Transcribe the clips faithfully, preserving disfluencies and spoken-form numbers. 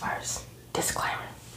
first. Disclaimer.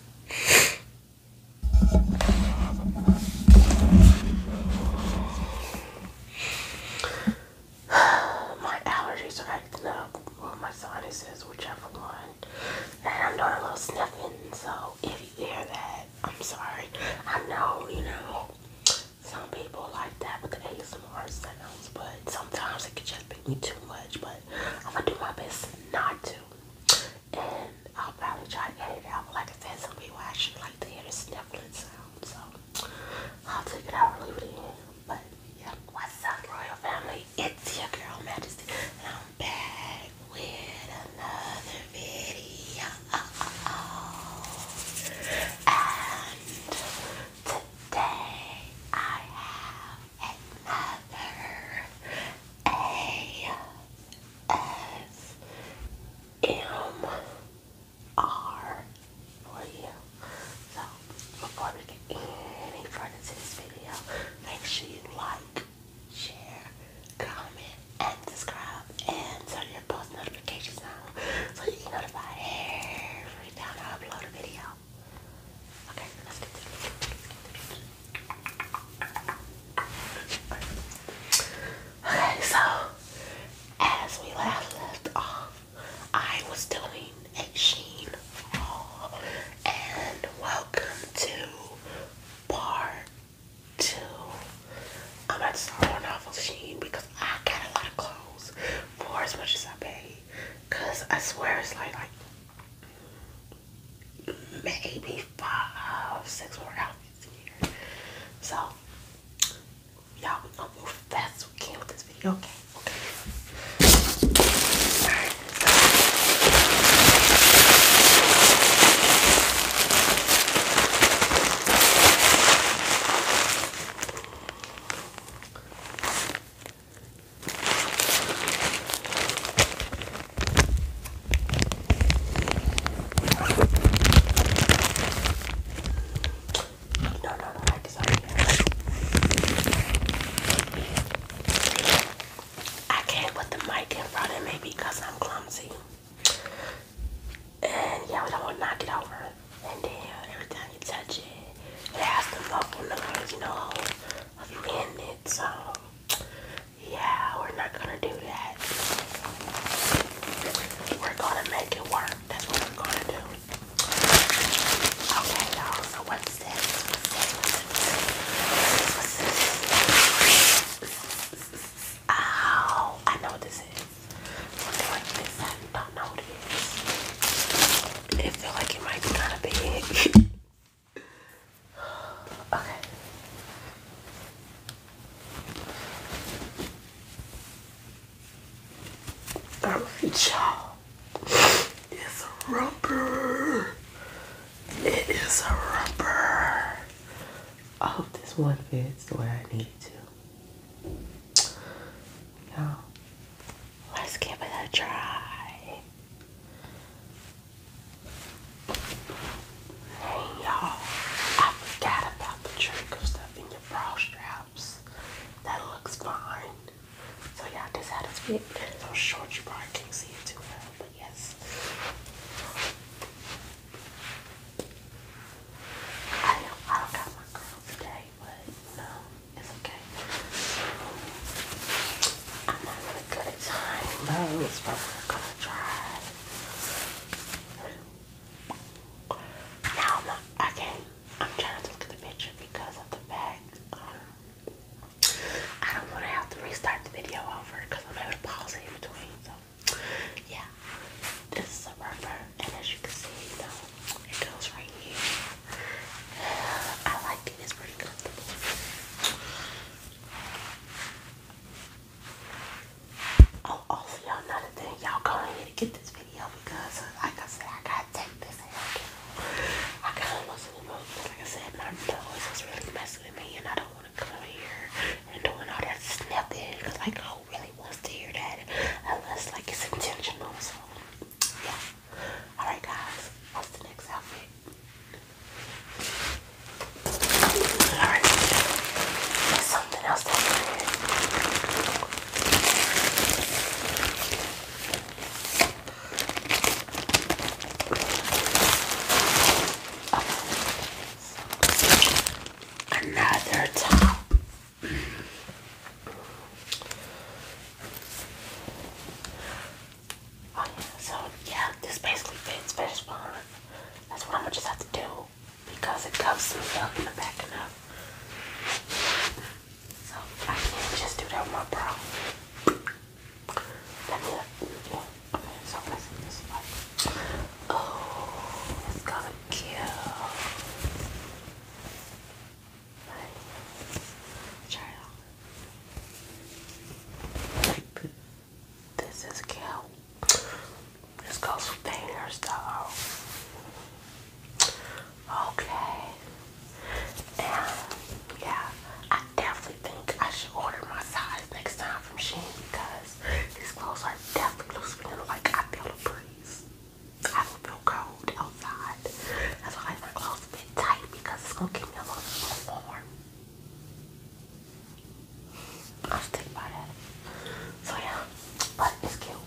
My allergies are acting up, or my sinuses, whichever one. And I'm doing a little sniffing, so if you hear that, I'm sorry. I know, you know, some people like that with the A S M R sounds, but sometimes it can just be me too much, but I'm gonna do my best not to. And I'll probably try to edit it out, but like I said, some people actually like to hear the sniffling sound, so I'll take it out or leave it in. But yeah, what's up, Royal Family? It's your girl Majesty, and I'm back with another video. And today I have another A S M R for you. So before we get any further to this video, make sure you like, share, comment, and subscribe, and turn your post notifications on so you can notify every time I upload a video. Okay, let's get to it. Okay, so as we last left off, I was doing a Shein haul, and welcome to part two. I'm about to start on off of Shein because I got a lot of clothes for as much as I paid. Cause I swear it's like like maybe five, six more outfits in here. So y'all, we gonna move fast as we can with this video. Okay, okay. Alright, no, no, no, like this already. I can't put the mic in front of me because I'm clumsy. And yeah, we don't want to knock it over. And then every time you touch it, it has the muffle noise, you know, of you hitting it. So yeah, we're not gonna do that. We're gonna make it work. That's what we're gonna do. Okay, y'all. So what's this? What's this? What's this? What's this? Oh, I know what this is. Something like this. I don't know what it is. It feels like it might be kind of big. Okay. Alright, y'all. It's a rubber. It is a rubber. I hope this one fits the way I need it to. Y'all, let's give it a try. Hey y'all, I forgot about the trick of stuff in your bra straps. That looks fine. So y'all, this how this fit. I'm short, you probably can't see it too well, but yes. I don't, I don't got my girl today, but no, it's okay. I'm not really good at tying those, but we're gonna try. Now I'm not, I can't, I'm trying to look at the picture because of the fact, um, I don't want to have to restart the video over because I'm having to pause it in between, so yeah. This is a rubber, and as you can see, you know, it goes right here. I like it, it's pretty comfortable. Oh, also, y'all, another thing, y'all go ahead and get this video because, uh, like I said, I gotta take this out. I gotta listen to it because, like I said, my nose is really messing with me, and I don't want to come here and doing all that sniffing because, like, who really wants to hear that unless, like, it's intentional, so, yeah. Alright, guys, what's the next outfit? Alright, there's something else that's weird. my brow. Let me, yeah. Okay, so let's see this like. Oh, it's gonna kill. Try it on. Like this is cute. This goes with the hairstyle. Okay. And yeah, I definitely think I should order my size next time from Shein because these clothes are definitely loose fitting. Like I feel a breeze. I don't feel cold outside. That's why I like my clothes a bit tight because it's gonna keep me a little bit warm. I'll stick by that. So yeah, but it's cute.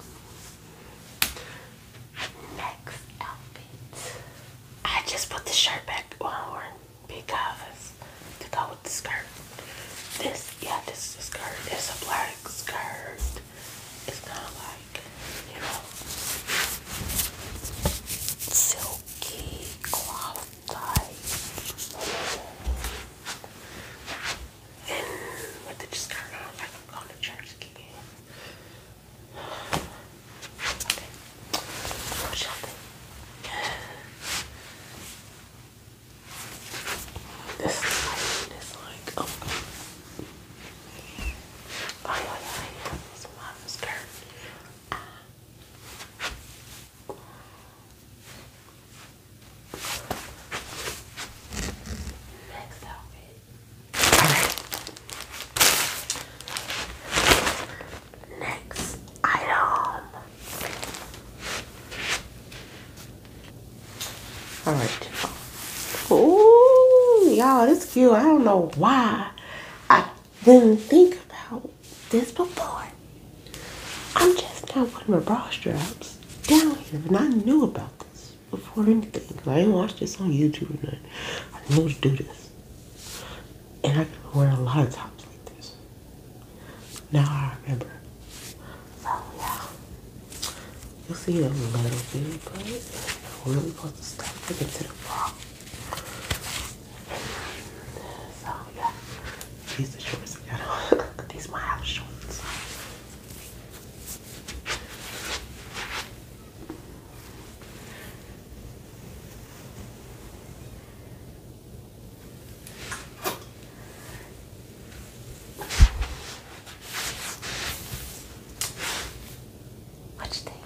Next outfit. I just put the shirt back on because to go with the skirt. This, yeah, this is a skirt. It's a black skirt. It's kind of like, you know, silky cloth type. And with the skirt on, like I'm going to church again. Okay. What y'all think? This is like, this like, oh, oh yeah, yeah, yeah, it's my skirt. Next outfit. Next item. All right. Ooh, y'all, this cute. I don't know why I didn't think about this before. I'm just now putting my bra straps down here, and I knew about this before anything. I didn't watch this on YouTube or nothing. I knew to do this, and I can wear a lot of tops like this. Now I remember. So yeah, you'll see it a little bit, but we're really supposed to start to get to the bra. So yeah, these are shorts I got on. These are my house shorts. What you think?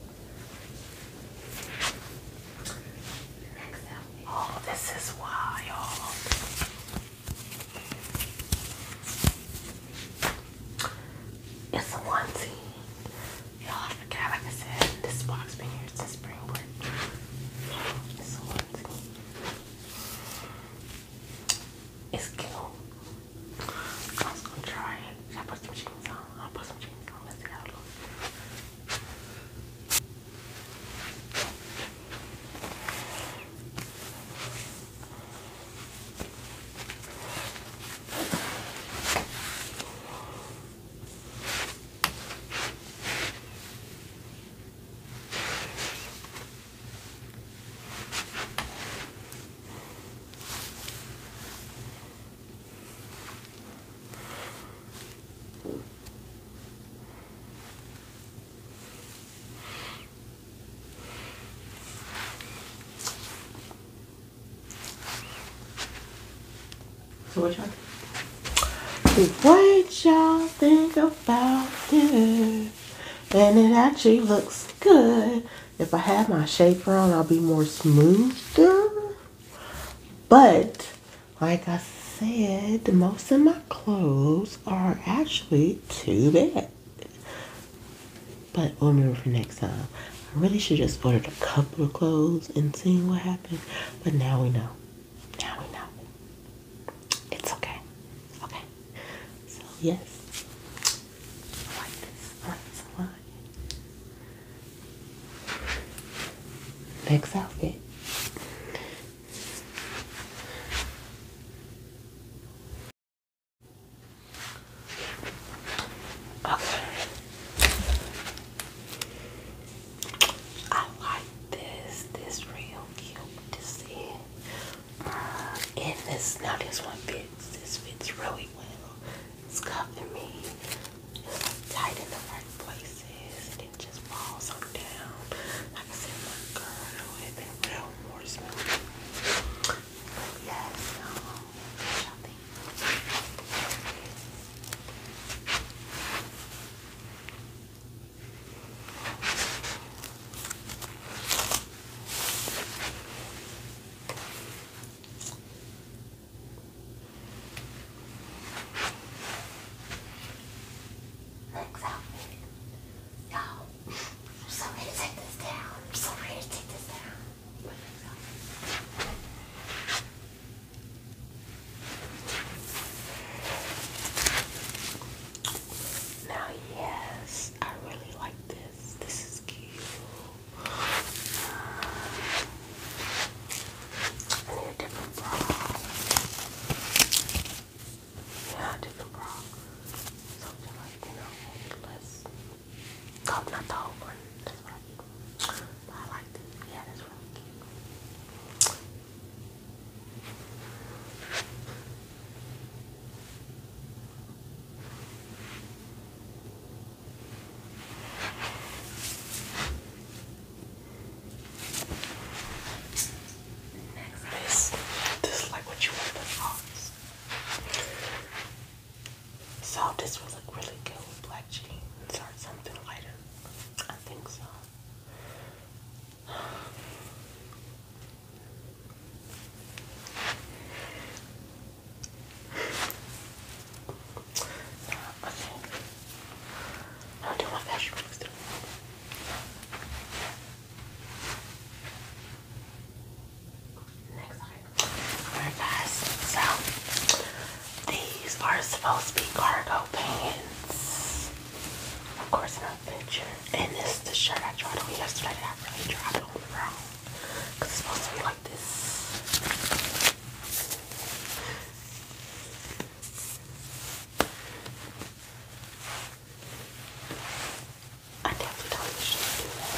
Next outfit. Oh, this is wild. It's a onesie. Y'all, I forgot, like I said, this box been here since spring break. It's a onesie. It's cute. I was gonna try it. Should I put some jeans on? I'll put some jeans on. Let's see how it looks. So what y'all think? What y'all think about this? And it actually looks good. If I have my shaper on, I'll be more smoother. But like I said, most of my clothes are actually too bad. But we'll remember for next time. I really should just ordered a couple of clothes and see what happened. But now we know. Now we know. It's okay. Okay. So yes. I like this. I like this a lot. Next outfit. Okay. I like this. This real cute to see. Uh, and this, now this one fits. This fits really well. It's cuffing me. Next outfit. Y'all, I'm so ready to take this down. I'm so ready to take this down. Now, yes, I really like this. This is cute. I need a different bra. Yeah, a different bra. Something like, you know, maybe less. Oh, not the whole one. That's what I mean. But I like this. Yeah, that's really cute. This, this is like what you want to box. So this would look really good with black jeans or something lighter. I think so. Okay. I'll do my fashion weeks too. Next item. Alright guys, so these are supposed to be cargo pants. Of course in a picture. And this is the shirt I tried on yesterday that I really tried on wrong. Cause it's supposed to be like this. I definitely don't think should do that.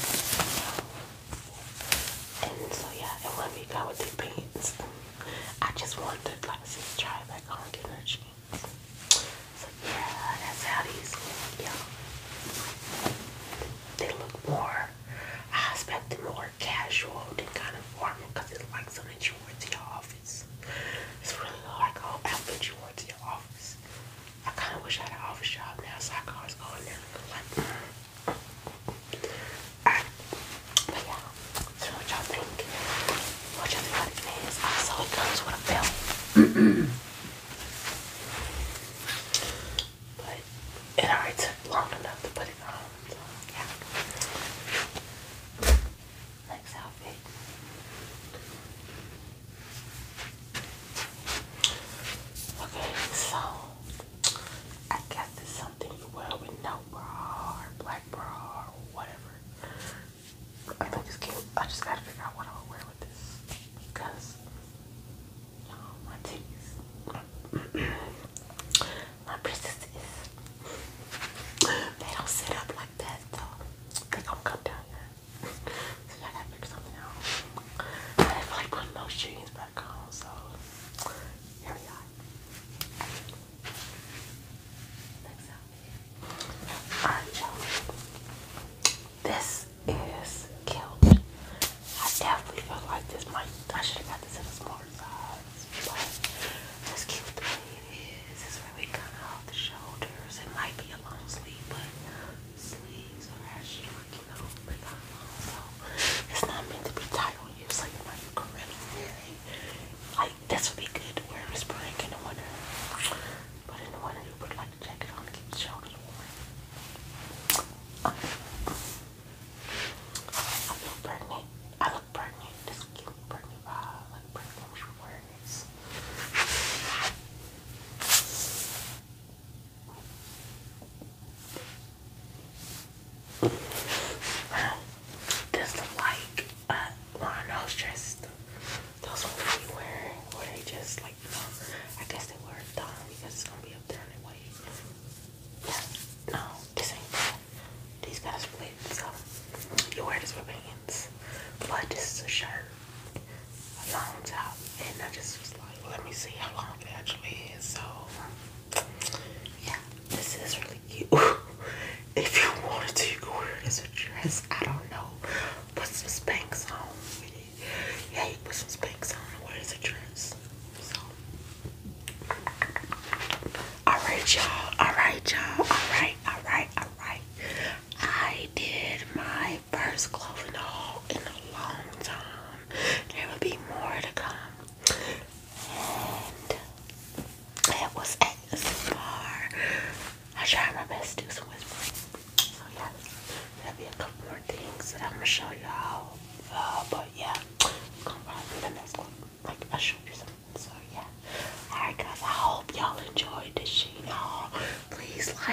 And so yeah, and when we go with the pants, I just wanted to like just try it back on, get her jeans. So yeah, that's how these look, y'all. They look more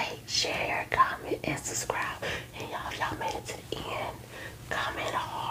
like, share, comment, and subscribe. And y'all, if y'all made it to the end, comment a heart.